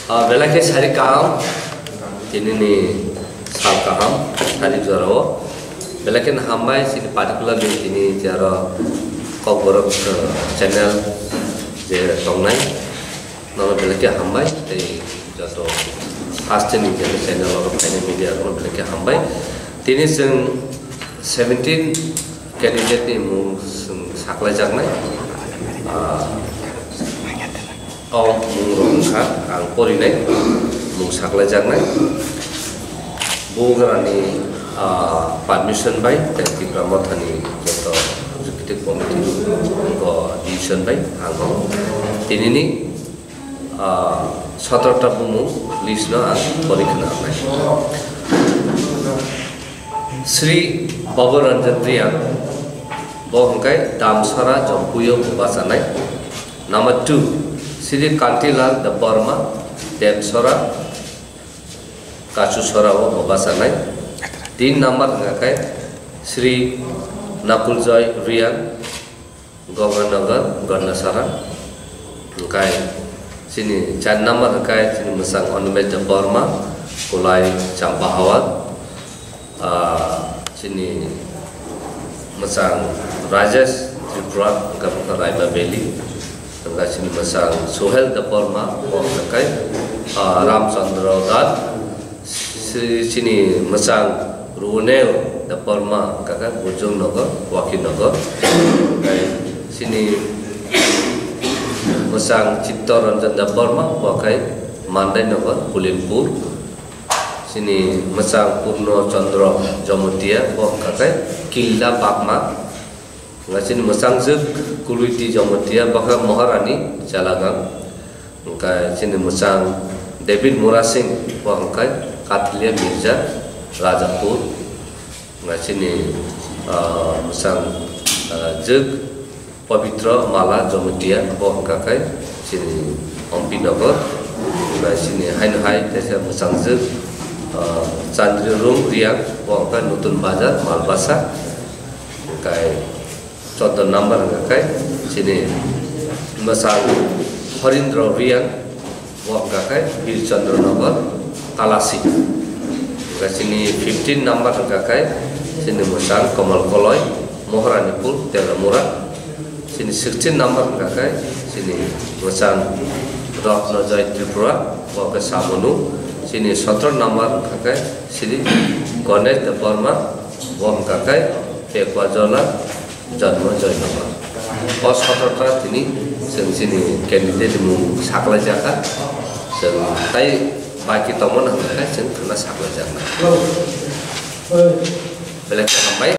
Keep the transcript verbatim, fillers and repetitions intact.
Bela ke sari kaham, ini nih sal kaham, sari jaro. Bela ke hambai sini particular ini jaro kau borok channel je tongnai. Nama bela ke hambai, jadi jatuh pasti nih jadi channel orang channel media orang bela ke hambai. Ini seng seventeen candidate nih mu sakla jangnai. Om mengurungkan angkor ini, mengusaklah jangan, bukan permission baik, dan kita mau tani jatuh executive committee untuk decision baik, angkor. Ini ni satu tabumu list na berikan apa? Sri Babu Ranjan Rian, bohongkai damsara jompuyo basanai. Number two. Sri Kantilal the Burma, Demsora, Kachusora wo basanai. Tin number ngakai Sri Nakuljoy Rian, Governor Garnasara. Ngakai sini chan number ngakai sini mesang onumet the Burma, Kulai Champahawat. Sini mesang Rajesh Tripura Governor Raima Beli. Tengah sini masang Sohel Deporma, pakai Ramchandra Dat, sini masang Runeo Deporma, kakak Bujung Nagar, Wakil Nagar, sini masang Cipta Ranjan Deporma, pakai Mandai Nagar, Pulimpur, sini masang Purno Chandra Jamutia, pakai Kilda Pakma. Ngasih masang zuk kuluiti Jamutia bahkan Maharani Calagang, ngkai sini masang David Murasing bahkan Katlia Mirza Rajapur, ngasih sini masang zuk Pavitra Mala Jamutia bahkan kai sini Ompi Nagar, ngasih sini Hain Hai desa masang zuk Chandri Rum Riang bahkan Nutun Bazar Malbasa, ngkai contoh number ngakai sini masang Harindra Rian wak ngakai Birchandra Nagar Kalasi. Ngakai sini fifteen number ngakai sini masang Kamal Koloy Moharanipur Teramura. Sini sixteen number ngakai sini masang Ratna Jai Tripura wak Samunu. Sini seventeen number ngakai sini Ganesh Deparma wak ngakai Ekwajola Janma Joy Nama. Pas fotogra ini, sini candidate mu sakla jaka, sen tai bagi teman angkat sen kena sakla jaka. Belakang sampai.